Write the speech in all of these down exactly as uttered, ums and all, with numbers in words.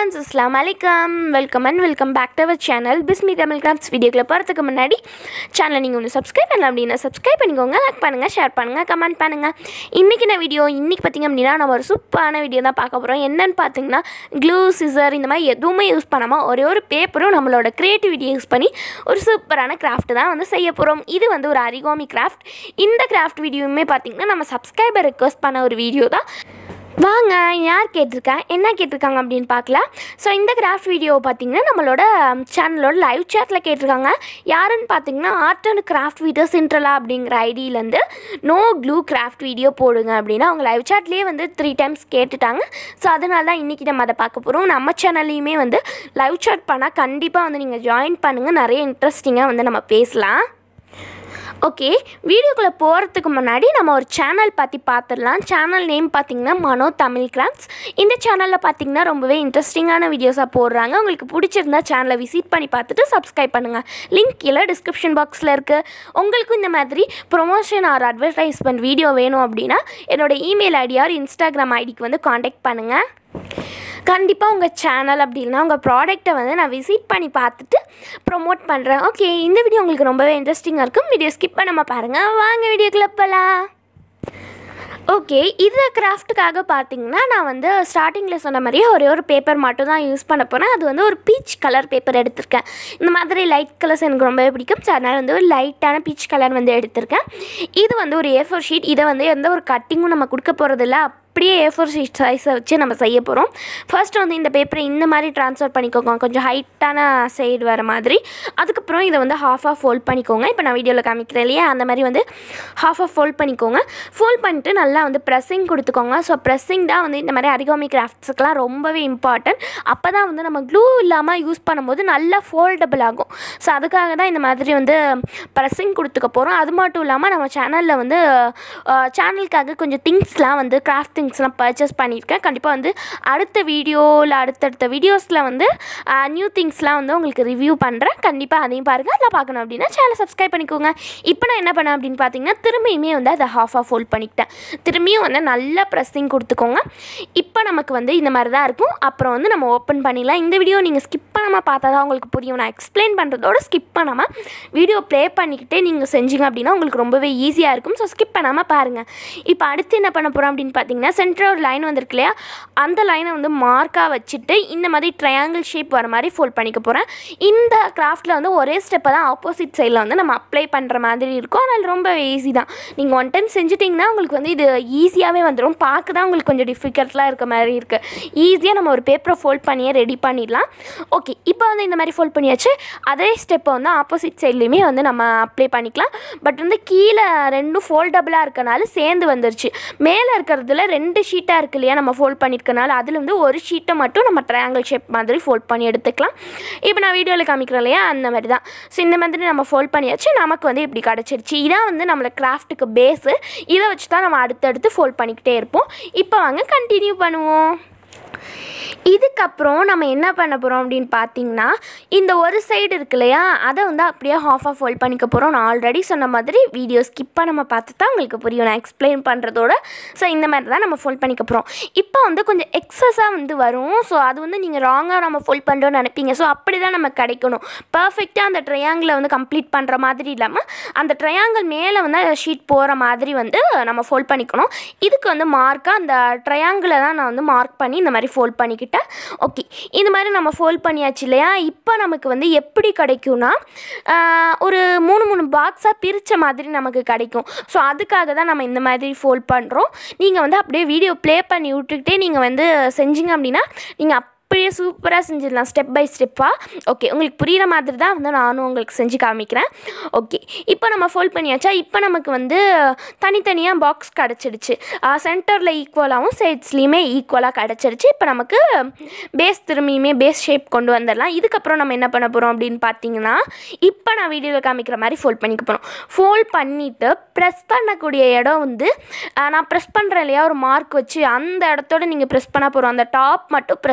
friends, assalamu alaikum. Welcome and welcome back to our channel Bismi Tamilcrafts. வீடியோக்குள்ள போறதுக்கு முன்னாடி சேனலை நீங்க வந்து subscribe பண்ணலாம் அப்படினா subscribe பண்ணிக்கோங்க, லைக் பண்ணுங்க, ஷேர் பண்ணுங்க, கமெண்ட் பண்ணுங்க. இன்னைக்கு நான் வீடியோ இன்னைக்கு பாத்தீங்க அப்படினா நம்ம ஒரு சூப்பரான வீடியோ தான் பார்க்க போறோம். என்னன்னு பாத்தீங்கன்னா glue, scissor இந்த மாதிரி எதுவுமே யூஸ் பண்ணாம ஒரே ஒரு பேப்பரும் நம்மளோட கிரியேட்டிவிட்டி யூஸ் பண்ணி ஒரு சூப்பரான கிராஃப்ட் தான் வந்து செய்ய போறோம். இது வந்து ஒரு origami craft. இந்த கிராஃப்ட் வீடியோவுமே பாத்தீங்கன்னா நம்ம சப்ஸ்கிரைபர் ரிக்வெஸ்ட் பண்ண ஒரு வீடியோ தான். வாங்க யார் கேட்டிருக்கேன் என்ன கேட்டிருக்காங்க அப்படின்னு பார்க்கலாம். ஸோ இந்த கிராஃப்ட் வீடியோ பார்த்தீங்கன்னா நம்மளோட சேனலோட லைவ் சேட்டில் கேட்டிருக்காங்க. யாருன்னு பார்த்தீங்கன்னா ஆர்ட் அண்ட் கிராஃப்ட் வீடியோ சென்ட்ரலா அப்படிங்கிற ஐடியிலேருந்து நோ க்ளூ கிராஃப்ட் வீடியோ போடுங்க அப்படின்னா அவங்க லைவ் சேட்லேயே வந்து த்ரீ டைம்ஸ் கேட்டுட்டாங்க. ஸோ அதனால தான் இன்றைக்கி நம்ம அதை பார்க்க போகிறோம். நம்ம சேனல்லையுமே வந்து லைவ் சேட் பண்ணால் கண்டிப்பாக வந்து நீங்கள் ஜாயின் பண்ணுங்கள், நிறைய இன்ட்ரெஸ்டிங்காக வந்து நம்ம பேசலாம். ஓகே, வீடியோக்குள்ளே போகிறதுக்கு முன்னாடி நம்ம ஒரு சேனல் பற்றி பார்த்துடலாம். சேனல் நேம் பார்த்திங்கன்னா மனோ தமிழ் கிராஃப்ட்ஸ். இந்த சேனலில் பார்த்திங்கன்னா ரொம்பவே இன்ட்ரெஸ்டிங்கான வீடியோஸாக போடுறாங்க. உங்களுக்கு பிடிச்சிருந்தா சேனலை விசிட் பண்ணி பார்த்துட்டு சப்ஸ்கிரைப் பண்ணுங்கள். லிங்க் கீழே டிஸ்கிரிப்ஷன் பாக்ஸில் இருக்குது. உங்களுக்கும் இந்த மாதிரி ப்ரொமோஷன் ஆர் அட்வர்டைஸ்மெண்ட் வீடியோ வேணும் அப்படின்னா என்னோடய இமெயில் ஐடி ஆர் இன்ஸ்டாகிராம் ஐடிக்கு வந்து காண்டாக்ட் பண்ணுங்கள். கண்டிப்பாக உங்கள் சேனல் அப்படின்னா உங்கள் ப்ராடக்ட்டை வந்து நான் விசிட் பண்ணி பார்த்துட்டு ப்ரொமோட் பண்ணுறேன். ஓகே, இந்த வீடியோ உங்களுக்கு ரொம்பவே இன்ட்ரெஸ்டிங்காக இருக்கும். வீடியோ ஸ்கிப் பண்ணாமல் பாருங்கள். வாங்க வீடியோக்குள்ள போகலாம். ஓகே, இந்த கிராஃப்ட்டுக்காக பார்த்தீங்கன்னா நான் வந்து ஸ்டார்டிங்கில் சொன்ன மாதிரியே ஒரே ஒரு பேப்பர் மட்டும் தான் யூஸ் பண்ண போகிறேன். அது வந்து ஒரு பீச் கலர் பேப்பர் எடுத்திருக்கேன். இந்த மாதிரி லைட் கலர்ஸ் எனக்கு ரொம்பவே பிடிக்கும். ஸோ அதனால் வந்து ஒரு லைட்டான பீச் கலர் வந்து எடுத்திருக்கேன். இது வந்து ஒரு ஏ ஃபோர் ஷீட். இதை வந்து எந்த ஒரு கட்டிங்கும் நம்ம கொடுக்க போகிறதில்ல, அப்படியே ஏ ஃபோர் ஷீட் சைஸை வச்சு நம்ம செய்ய போகிறோம். ஃபர்ஸ்ட் வந்து இந்த பேப்பரை இந்த மாதிரி ட்ரான்ஸ்ஃபர் பண்ணிக்கோங்க, கொஞ்சம் ஹைட்டான சைடு வர மாதிரி. அதுக்கப்புறம் இதை வந்து ஹாஃப் ஆஃப் ஃபோல்ட் பண்ணிக்கோங்க. இப்போ நான் வீடியோவில் காமிக்கிறேன் இல்லையா, அந்த மாதிரி வந்து ஹாஃப் ஆஃப் ஃபோல்ட் பண்ணிக்கோங்க. ஃபோல்ட் பண்ணிட்டு நல்லா வந்து ப்ரெஸ்ஸிங் கொடுத்துக்கோங்க. ஸோ ப்ரெஸ்ஸிங் தான் வந்து இந்த மாதிரி origami கிராஃப்ட்ஸுக்கெலாம் ரொம்பவே இம்பார்ட்டன்ட். அப்போ தான் வந்து நம்ம க்ளூ இல்லாமல் யூஸ் பண்ணும்போது நல்லா ஃபோல்டபுள் ஆகும். ஸோ அதுக்காக தான் இந்த மாதிரி வந்து ப்ரெஸ்ஸிங் கொடுத்துக்க போகிறோம். அது மட்டும் இல்லாமல் நம்ம சேனலில் வந்து சேனலுக்காக கொஞ்சம் திங்ஸ்லாம் வந்து கிராஃப்ட் திங்ஸ்லாம் பர்ச்சேஸ் பண்ணியிருக்கேன். கண்டிப்பாக வந்து அடுத்த வீடியோவில் அடுத்தடுத்த வீடியோஸில் வந்து நியூ திங்ஸ்லாம் வந்து உங்களுக்கு ரிவ்யூ பண்ணுறேன். கண்டிப்பாக அதையும் பாருங்கள். அதெல்லாம் பார்க்கணும் அப்படின்னா சேனலை சப்ஸ்கிரைப் பண்ணிக்கோங்க. இப்போ நான் என்ன பண்ணேன் அப்படின்னு பார்த்தீங்கன்னா திரும்பியுமே வந்து அதை ஹாஃப் ஆஃப் ஃபோல்ட் பண்ணிக்கிட்டேன். திரும்பியும் வந்து நல்லா ப்ரெஸ்ஸிங் கொடுத்துக்கோங்க. இப்போ நமக்கு வந்து இந்த மாதிரி தான் இருக்கும். அப்புறம் வந்து நம்ம ஓப்பன் பண்ணிடலாம். இந்த வீடியோ நீங்கள் ஸ்கிப் பண்ணாமல் பார்த்தா தான் உங்களுக்கு புரியும். நான் எக்ஸ்பிளைன் பண்ணுறதோட ஸ்கிப் பண்ணாமல் வீடியோ ப்ளே பண்ணிக்கிட்டே நீங்கள் செஞ்சீங்க அப்படின்னா உங்களுக்கு ரொம்பவே ஈஸியாக இருக்கும். ஸோ ஸ்கிப் பண்ணாமல் பாருங்கள். இப்போ அடுத்து என்ன பண்ண போகிறோம் அப்படின்னு பார்த்தீங்கன்னா சென்டர் ஒரு லைன் வந்திருக்கு இல்லையா, அந்த லைனை வந்து மார்க்காக வச்சுட்டு இந்த மாதிரி ட்ரையாங்கிள் ஷேப் வர மாதிரி ஃபோல்ட் பண்ணிக்க போகிறேன். இந்த கிராஃப்ட்டில் வந்து ஒரே ஸ்டெப்பை தான் ஆப்போசிட் சைடில் வந்து நம்ம அப்ளை பண்ணுற மாதிரி இருக்கும். அதனால் ரொம்ப ஈஸி தான். நீங்கள் ஒன் டைம் செஞ்சுட்டிங்கன்னா உங்களுக்கு வந்து இது ஈஸியாகவே வந்துடும். பார்க்க தான் உங்களுக்கு கொஞ்சம் டிஃபிகல்ட்டாக இருக்க மாதிரி இருக்குது. ஈஸியாக நம்ம ஒரு பேப்பரை ஃபோல்ட் பண்ணியே ரெடி பண்ணிடலாம். ஓகே, இப்போ வந்து இந்த மாதிரி ஃபோல்ட் பண்ணியாச்சு. அதே ஸ்டெப்பை வந்து ஆப்போசிட் சைட்லேயுமே வந்து நம்ம அப்ளை பண்ணிக்கலாம். பட் வந்து கீழே ரெண்டும் ஃபோல்டபுளாக இருக்கனால சேர்ந்து வந்துருச்சு. மேலே இருக்கிறதுல ரெண்டு ஷீட்டாக இருக்கு இல்லையா நம்ம ஃபோல்ட் பண்ணியிருக்கனால அதில் வந்து ஒரு ஷீட்டை மட்டும் நம்ம ட்ரையாங்கிள் ஷேப் மாதிரி ஃபோல்ட் பண்ணி எடுத்துக்கலாம். இப்போ நான் வீடியோவில் காமிக்கிறேன் இல்லையா, அந்த மாதிரி தான். ஸோ இந்த மாதிரி நம்ம ஃபோல்ட் பண்ணியாச்சு. நமக்கு வந்து இப்படி கிடச்சிருச்சு. இதான் வந்து நம்மளை கிராஃப்ட்டுக்கு பேஸு. இதை வச்சு தான் நம்ம அடுத்தடுத்து ஃபோல்ட் பண்ணிக்கிட்டே இருப்போம். இப்போ வாங்க கண்டினியூ பண்ணுவோம். இதுக்கப்புறம் நம்ம என்ன பண்ண போகிறோம் அப்படின்னு பார்த்தீங்கன்னா இந்த ஒரு சைடு இருக்கு இல்லையா, அதை வந்து அப்படியே ஹாஃப் ஆஃப் ஃபோல்ட் பண்ணிக்க போகிறோம். நான் ஆல்ரெடி சொன்ன மாதிரி வீடியோ ஸ்கிப் நம்ம பார்த்து தான் உங்களுக்கு புரியும் நான் எக்ஸ்பிளைன் பண்ணுறதோட. ஸோ இந்த மாதிரி தான் நம்ம ஃபோல்ட் பண்ணிக்க போகிறோம். இப்போ வந்து கொஞ்சம் எக்ஸஸாக வந்து வரும். ஸோ அது வந்து நீங்கள் ராங்காக நம்ம ஃபோல்ட் பண்ணுறோன்னு நினைப்பீங்க. ஸோ அப்படி தான் நம்ம கிடைக்கணும். பர்ஃபெக்டாக அந்த ட்ரையாங்கிளை வந்து கம்ப்ளீட் பண்ணுற மாதிரி இல்லாமல் அந்த ட்ரையாங்கிள் மேலே வந்து ஷீட் போகிற மாதிரி வந்து நம்ம ஃபோல்ட் பண்ணிக்கணும். இதுக்கு வந்து மார்க்காக அந்த ட்ரையாங்கிளை தான் நான் வந்து மார்க் பண்ணி இந்த மாதிரி ஃபோல்ட் பண்ணிக்கிட்டேன். ஓகே, இந்த மாதிரி நம்ம ஃபோல்ட் பண்ணியாச்சு இல்லையா. இப்போ நமக்கு வந்து எப்படி கிடைக்கும்னா ஒரு மூணு மூணு பாக்ஸாக பிரித்த மாதிரி நமக்கு கிடைக்கும். ஸோ அதுக்காக தான் நம்ம இந்த மாதிரி ஃபோல்ட் பண்ணுறோம். நீங்கள் வந்து அப்படியே வீடியோ ப்ளே பண்ணி விட்டுக்கிட்டே நீங்கள் வந்து செஞ்சீங்க அப்படின்னா நீங்கள் அப்படியே சூப்பராக செஞ்சிடலாம் ஸ்டெப் பை ஸ்டெப்பாக. ஓகே, உங்களுக்கு புரிகிற மாதிரி தான் வந்து நானும் உங்களுக்கு செஞ்சு காமிக்கிறேன். ஓகே, இப்போ நம்ம ஃபோல்ட் பண்ணியாச்சா. இப்போ நமக்கு வந்து தனித்தனியாக பாக்ஸ் கிடச்சிடுச்சு. சென்டரில் ஈக்குவலாகவும் சைட்ஸ்லேயுமே ஈக்குவலாக கிடச்சிருச்சு. இப்போ நமக்கு பேஸ் திரும்பியுமே பேஸ் ஷேப் கொண்டு வந்துடலாம். இதுக்கப்புறம் நம்ம என்ன பண்ண போகிறோம் அப்படின்னு பார்த்தீங்கன்னா இப்போ நான் வீடியோவில் காமிக்கிற மாதிரி ஃபோல்ட் பண்ணிக்க போகிறோம். ஃபோல்ட் பண்ணிவிட்டு ப்ரெஸ் பண்ணக்கூடிய இடம் வந்து நான் ப்ரெஸ் பண்ணுறேன் இல்லையா ஒரு மார்க் வச்சு, அந்த இடத்தோட நீங்கள் ப்ரெஸ் பண்ண போகிறோம். அந்த டாப் மட்டும் ப்ரெஸ் பண்ண போகிறோம்.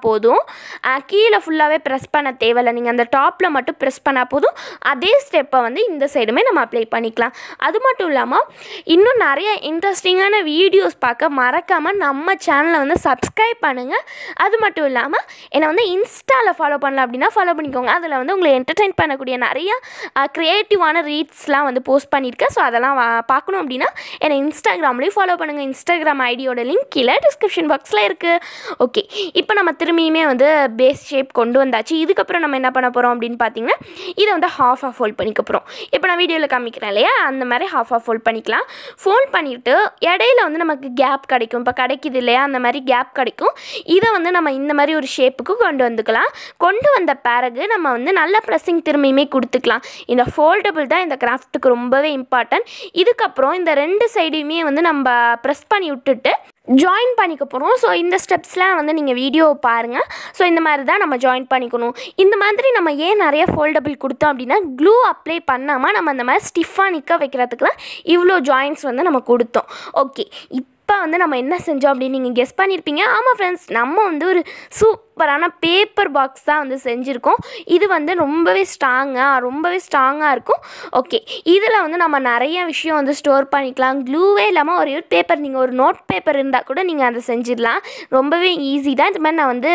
போதும். கீழே ஃபுல்லாகவே ப்ரெஸ் பண்ண தேவையில்லை, நீங்கள் அந்த டாப்பில் மட்டும் ப்ரெஸ் பண்ணால் போதும். அதே ஸ்டெப்பை வந்து இந்த சைடுமே நம்ம அப்ளை பண்ணிக்கலாம். அது மட்டும் இல்லாமல் இன்னும் நிறைய இன்ட்ரெஸ்டிங்கான வீடியோஸ் பார்க்க மறக்காமல் நம்ம சேனலை வந்து சப்ஸ்கிரைப் பண்ணுங்கள். அது மட்டும் இல்லாமல் என்னை வந்து இன்ஸ்டாவில் ஃபாலோ பண்ணலாம் அப்படின்னா ஃபாலோ பண்ணிக்கோங்க. அதில் வந்து உங்களை என்டர்டெயின் பண்ணக்கூடிய நிறைய க்ரியேட்டிவான ரீட்ஸ்லாம் வந்து போஸ்ட் பண்ணியிருக்கேன். ஸோ அதெல்லாம் பார்க்கணும் அப்படின்னா என்னை இன்ஸ்டாகிராம்லேயும் ஃபாலோ பண்ணுங்கள். இன்ஸ்டாகிராம் ஐடியோட லிங்க் கீழே டிஸ்கிரிப்ஷன் பாக்ஸில் இருக்குது. ஓகே, இப்போ நம்ம திரும்பியுமே வந்து பேஸ் ஷேப் கொண்டு வந்தாச்சு. இதுக்கப்புறம் நம்ம என்ன பண்ண போகிறோம் அப்படின்னு பார்த்தீங்கன்னா இதை வந்து ஹாஃப் ஆஃப் ஃபோல்ட் பண்ணிக்க போகிறோம். இப்போ நான் வீடியோவில் காமிக்கிறேன் இல்லையா, அந்த மாதிரி ஹாஃப் ஆஃப் ஃபோல்ட் பண்ணிக்கலாம். ஃபோல்ட் பண்ணிவிட்டு இடையில வந்து நமக்கு கேப் கிடைக்கும். இப்போ கிடைக்குது இல்லையா, அந்த மாதிரி கேப் கிடைக்கும். இதை வந்து நம்ம இந்த மாதிரி ஒரு ஷேப்புக்கு கொண்டு வந்துக்கலாம். கொண்டு வந்த பிறகு நம்ம வந்து நல்ல ப்ரெஸ்ஸிங் திரும்பியுமே கொடுத்துக்கலாம். இந்த ஃபோல்டபுள் தான் இந்த கிராஃப்ட்டுக்கு ரொம்பவே இம்பார்ட்டன்ட். இதுக்கப்புறம் இந்த ரெண்டு சைடையுமே வந்து நம்ம ப்ரெஸ் பண்ணி விட்டுட்டு ஜாயின் பண்ணிக்க போகிறோம். ஸோ இந்த ஸ்டெப்ஸ்லாம் வந்து நீங்கள் வீடியோவை பாருங்கள். ஸோ இந்த மாதிரி தான் நம்ம ஜாயின் பண்ணிக்கணும். இந்த மாதிரி நம்ம ஏன் நிறைய ஃபோல்டபிள் கொடுத்தோம் அப்படின்னா க்ளூ அப்ளை பண்ணாமல் நம்ம அந்த மாதிரி ஸ்டிஃபாக நிற்க வைக்கிறதுக்கு தான் இவ்வளோ ஜாயின்ஸ் வந்து நம்ம கொடுத்தோம். ஓகே, இப்போ வந்து நம்ம என்ன செஞ்சோம் அப்படின்னு நீங்கள் கெஸ் பண்ணியிருப்பீங்க. ஆமாம் ஃப்ரெண்ட்ஸ், நம்ம வந்து ஒரு சூப்பரான பேப்பர் பாக்ஸ் தான் வந்து செஞ்சுருக்கோம். இது வந்து ரொம்பவே ஸ்ட்ராங்காக ரொம்பவே ஸ்ட்ராங்காக இருக்கும். ஓகே, இதில் வந்து நம்ம நிறைய விஷயம் வந்து ஸ்டோர் பண்ணிக்கலாம். க்ளூவே இல்லாமல் ஒரு பேப்பர், நீங்கள் ஒரு நோட் பேப்பர் இருந்தால் கூட நீங்கள் அதை செஞ்சிடலாம். ரொம்பவே ஈஸி தான். இது மாதிரி நான் வந்து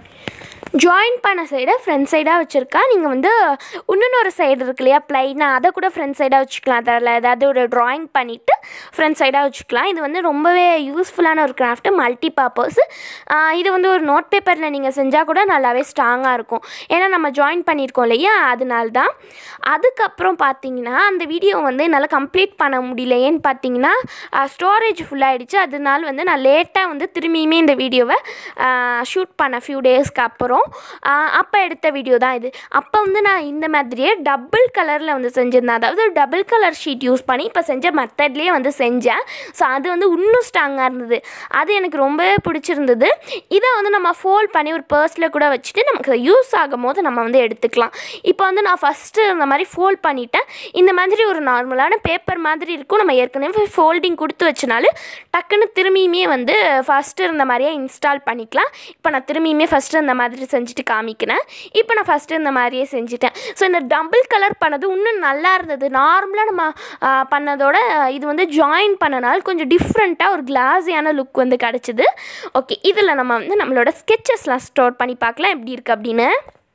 ஜாயின் பண்ண சைடை ஃப்ரண்ட் சைடாக வச்சுருக்கா. நீங்கள் வந்து இன்னொரு சைடு இருக்கு இல்லையா ப்ளைனாக, அதை கூட ஃப்ரண்ட் சைடாக வச்சுக்கலாம். அதில் ஏதாவது ஒரு ட்ராயிங் பண்ணிவிட்டு ஃப்ரண்ட் சைடாக வச்சுக்கலாம். இது வந்து ரொம்பவே யூஸ்ஃபுல்லான ஒரு கிராஃப்ட்டு, மல்டி பர்பஸ். இது வந்து ஒரு நோட் பேப்பரில் நீங்கள் செஞ்சால் கூட நல்லாவே ஸ்ட்ராங்காக இருக்கும். ஏன்னா நம்ம ஜாயின் பண்ணியிருக்கோம் இல்லையா, அதனால தான். அதுக்கப்புறம் பார்த்தீங்கன்னா அந்த வீடியோ வந்து என்னால் கம்ப்ளீட் பண்ண முடியல. ஏன்னு பார்த்தீங்கன்னா ஸ்டோரேஜ் ஃபுல்லாகிடுச்சு. அதனால வந்து நான் லேட்டாக வந்து திரும்பியுமே இந்த வீடியோவை ஷூட் பண்ண ஃபியூ டேஸ்க்கு அப்புறம் அப்போ எடுத்த வீடியோ தான் இது. அப்போ வந்து நான் இந்த மாதிரியே டபுள் கலரில் வந்து செஞ்சுருந்தேன். அதாவது டபுள் கலர் ஷீட் யூஸ் பண்ணி இப்போ செஞ்ச மெத்தட்லேயே வந்து செஞ்சேன். ஸோ அது வந்து இன்னும் ஸ்ட்ராங்காக இருந்தது. அது எனக்கு ரொம்பவே பிடிச்சிருந்தது. இதை வந்து நம்ம ஃபோல்ட் பண்ணி ஒரு பர்ஸில் கூட வச்சுட்டு நமக்கு யூஸ் ஆகும் போது நம்ம வந்து எடுத்துக்கலாம். இப்போ வந்து நான் ஃபஸ்ட்டு இந்த மாதிரி ஃபோல்ட் பண்ணிவிட்டேன். இந்த மாதிரி ஒரு நார்மலான பேப்பர் மாதிரி இருக்கும். நம்ம ஏற்கனவே ஃபோல்டிங் கொடுத்து வச்சனாலும் டக்குன்னு திரும்பியுமே வந்து ஃபஸ்ட்டு இருந்த மாதிரியே இன்ஸ்டால் பண்ணிக்கலாம். இப்போ நான் திரும்பியுமே ஃபஸ்ட்டு இந்த மாதிரி செஞ்சுட்டு காமிக்கிறேன். இப்போ நான் ஃபஸ்ட்டு இந்த மாதிரியே செஞ்சுட்டேன். ஸோ இந்த டபுள் கலர் பண்ணது இன்னும் நல்லா இருந்தது. நார்மலாக நம்ம பண்ணதோட இது வந்து ஜாயின் பண்ணனால கொஞ்சம் டிஃப்ரெண்ட்டாக ஒரு கிளாஸியான லுக் வந்து கிடச்சிது. ஓகே, இதில் நம்ம வந்து நம்மளோட ஸ்கெச்சஸ்லாம் ஸ்டோர் பண்ணி பார்க்கலாம் எப்படி இருக்குது அப்படின்னு.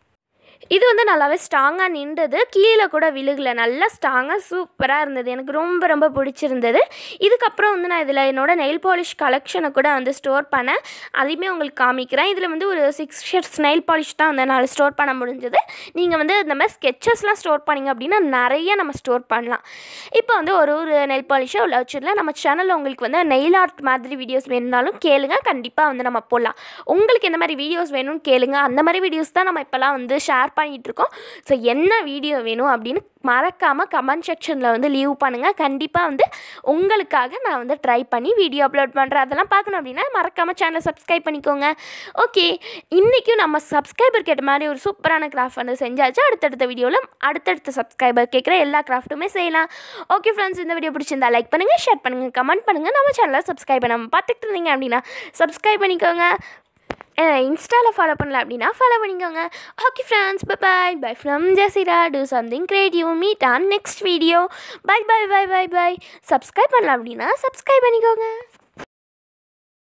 இது வந்து நல்லாவே ஸ்ட்ராங்காக நின்றது, கீழே கூட விழுகலை, நல்லா ஸ்ட்ராங்காக சூப்பராக இருந்தது. எனக்கு ரொம்ப ரொம்ப பிடிச்சிருந்தது. இதுக்கப்புறம் வந்து நான் இதில் என்னோட நெயில் பாலிஷ் கலெக்ஷனை கூட வந்து ஸ்டோர் பண்ணேன். அதையுமே உங்களுக்கு காமிக்கிறேன். இதில் வந்து ஒரு சிக்ஸ் ஷேட்ஸ் நெயில் பாலிஷ் தான் வந்து என்னால் ஸ்டோர் பண்ண முடிஞ்சது. நீங்கள் வந்து இந்த மாதிரி ஸ்கெச்சஸ்லாம் ஸ்டோர் பண்ணிங்க அப்படின்னா நிறைய நம்ம ஸ்டோர் பண்ணலாம். இப்போ வந்து ஒரு ஒரு நெயில் பாலிஷாக உள்ள வச்சிடலாம். நம்ம சேனலில் உங்களுக்கு வந்து நெயில் ஆர்ட் மாதிரி வீடியோஸ் வேணும்னாலும் கேளுங்க, கண்டிப்பாக வந்து நம்ம போடலாம். உங்களுக்கு எந்த மாதிரி வீடியோஸ் வேணும்னு கேளுங்க. அந்த மாதிரி வீடியோஸ் தான் நம்ம இப்போலாம் வந்து ஷேர் பண்ணிகிட்ருக்கோம். ஸோ என்ன வீடியோ வேணும் அப்படின்னு மறக்காமல் கமெண்ட் செக்ஷனில் வந்து லீவ் பண்ணுங்கள். கண்டிப்பாக வந்து உங்களுக்காக நான் வந்து ட்ரை பண்ணி வீடியோ அப்லோட் பண்ணுறேன். அதெல்லாம் பார்க்கணும் அப்படின்னா மறக்காமல் சேனலை சப்ஸ்கிரைப் பண்ணிக்கோங்க. ஓகே, இன்றைக்கும் நம்ம சப்ஸ்கிரைபர் கேட்ட மாதிரி ஒரு சூப்பரான கிராஃப்ட் வந்து செஞ்சாச்சு. அடுத்தடுத்த வீடியோவில் அடுத்தடுத்த சப்ஸ்கிரைபர் கேட்குற எல்லா கிராஃப்ட்டுமே செய்யலாம். ஓகே ஃப்ரெண்ட்ஸ், இந்த வீடியோ பிடிச்சிருந்தா லைக் பண்ணுங்கள், ஷேர் பண்ணுங்கள், கமெண்ட் பண்ணுங்கள். நம்ம சேனலை சப்ஸ்கிரைப் பண்ணாமல் பார்த்துட்டு இருந்தீங்க அப்படின்னா சப்ஸ்கிரைப் பண்ணிக்கோங்க. இன்ஸ்டாவில் ஃபாலோ பண்ணல அப்படின்னா ஃபாலோ பண்ணிக்கோங்க. Okay friends, bye bye bye from Jesira. Do something creative. Meet on next video. Bye bye bye bye bye. Subscribe பண்ணல அப்படின்னா சப்ஸ்கிரைப் பண்ணிக்கோங்க.